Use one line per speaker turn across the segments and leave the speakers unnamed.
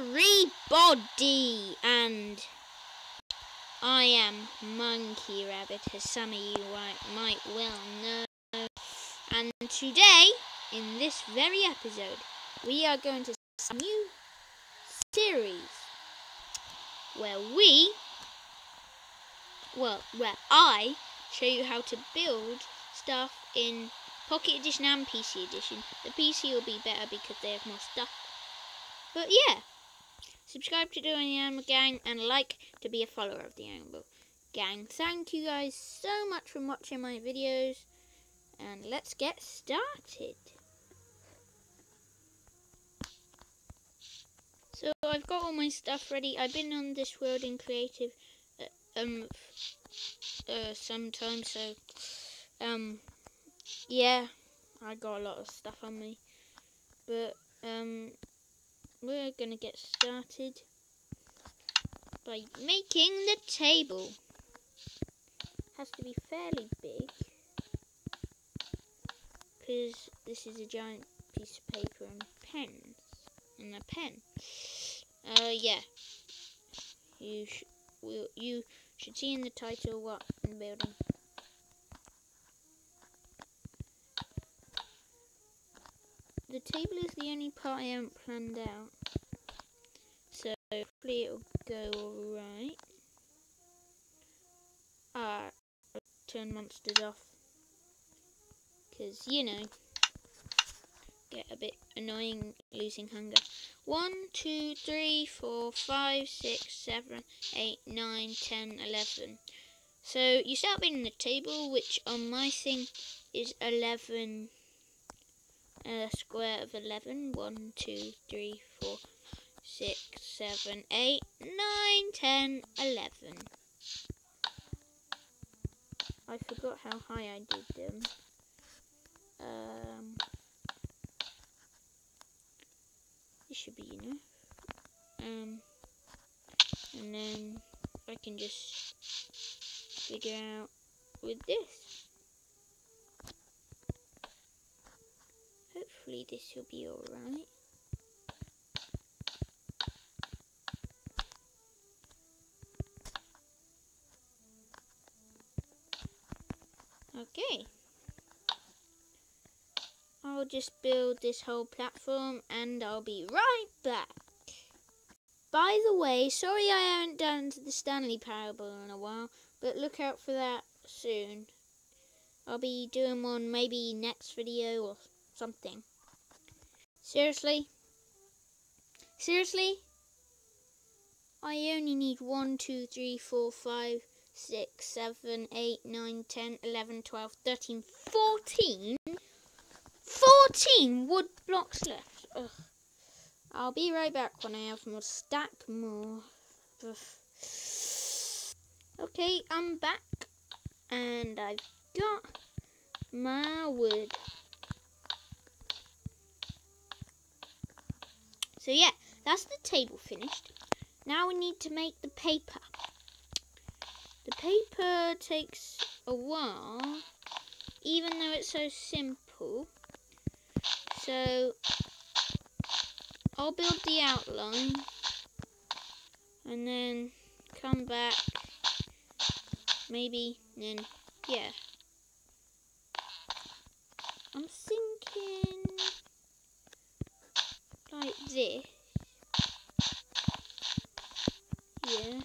everybody, and I am Monkey Rabbit, as some of you might well know. And today, in this very episode, we are going to start a new series where I show you how to build stuff in Pocket Edition and PC Edition. The PC will be better because they have more stuff. But yeah, subscribe to Join the Animal Gang and like to be a follower of the Animal Gang. Thank you guys so much for watching my videos, and let's get started. So I've got all my stuff ready. I've been on this world in creative sometimes, so yeah, I got a lot of stuff on me, but we're gonna get started by making the table. Has to be fairly big because this is a giant piece of paper and pens and a pen. Yeah, you should see in the title what I'm building. The table is the only part I haven't planned out, so hopefully it'll go alright. Turn monsters off, because, you know, get a bit annoying losing hunger. 1, 2, 3, 4, 5, 6, 7, 8, 9, 10, 11. So you start building the table, which on my thing is 11, a square of 11. 1, 2, 3, 4, 6, 7, 8, 9, 10, 11. I forgot how high I did them. This should be enough. And then I can just figure out with this. Hopefully this will be alright. Okay. I'll just build this whole platform and I'll be right back. By the way, sorry I haven't done the Stanley Parable in a while, but look out for that soon. I'll be doing one maybe next video or something. Seriously? Seriously? I only need 1, 2, 3, 4, 5, 6, 7, 8, 9, 10, 11, 12, 13, 14? 14 wood blocks left. Ugh. I'll be right back when I have more stack more. Ugh. Okay, I'm back and I've got my wood. So yeah, that's the table finished. Now we need to make the paper. The paper takes a while, even though it's so simple. So I'll build the outline and then come back, maybe, then yeah. I'm thinking like this. Yeah.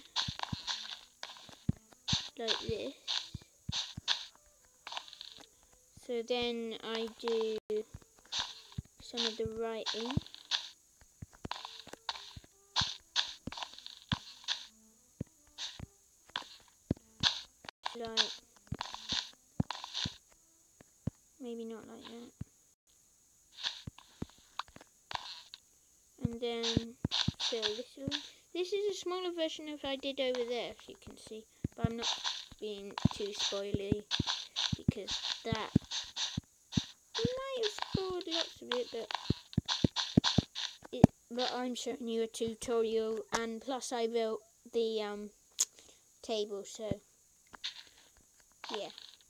Like this. So then I do some of the writing. Like, maybe not like that. And then fill this in. This is a smaller version of what I did over there, if you can see. But I'm not being too spoily because that might have spoiled lots of it, but I'm showing you a tutorial, and plus I built the table, so yeah.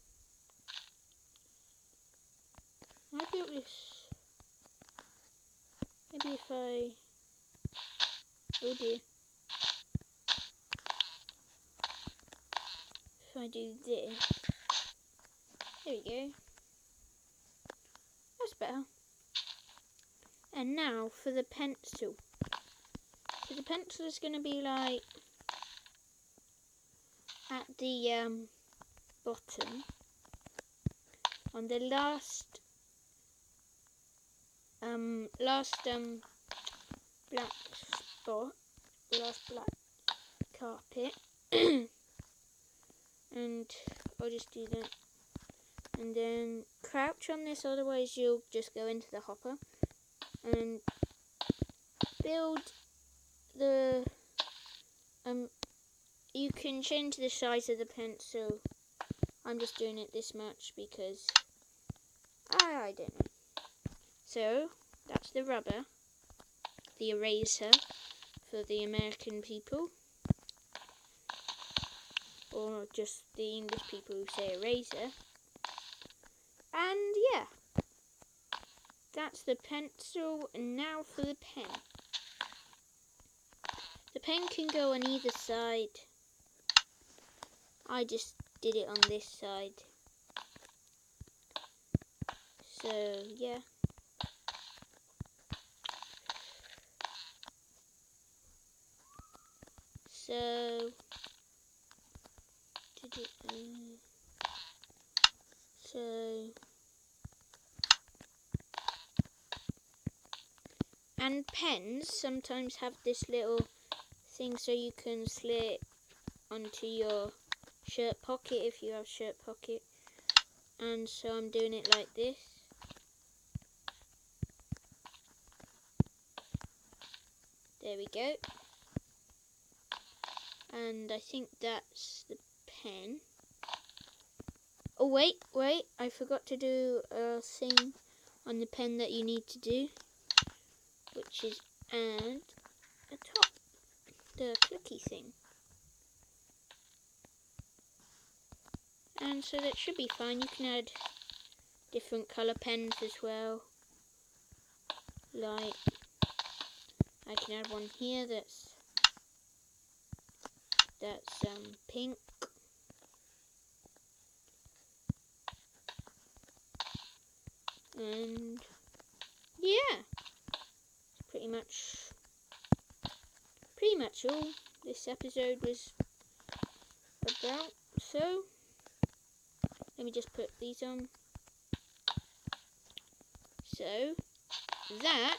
I built this. Maybe if I Oh dear. If I do this, there we go. That's better. And now for the pencil. So the pencil is going to be like at the bottom on the last black spot, last black carpet. And I'll just do that. And then crouch on this, otherwise you'll just go into the hopper. And build the you can change the size of the pencil. I'm just doing it this much because I don't know. So that's the rubber, the eraser for the American people, or just the English people who say eraser. And yeah, that's the pencil. And now for the pen. The pen can go on either side. I just did it on this side. So yeah. So and pens sometimes have this little thing so you can slip onto your shirt pocket if you have shirt pocket. And so I'm doing it like this. There we go. And I think that's the pen. Oh wait, I forgot to do a thing on the pen that you need to do, which is add a top, the clicky thing. And so that should be fine. You can add different colour pens as well. Like, I can add one here that's pink. And yeah, pretty much all this episode was about. So let me just put these on. So that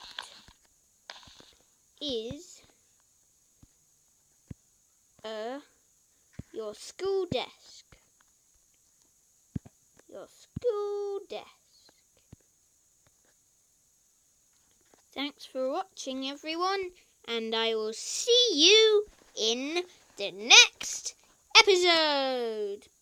is your school desk. Your school desk. Thanks for watching, everyone, and I will see you in the next episode.